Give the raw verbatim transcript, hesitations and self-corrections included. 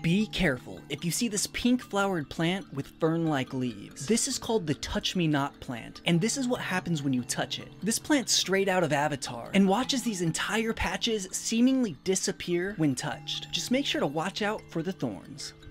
Be careful if you see this pink flowered plant with fern-like leaves. This is called the Touch Me Not plant, and this is what happens when you touch it. This plant's straight out of Avatar, and watches these entire patches seemingly disappear when touched. Just make sure to watch out for the thorns.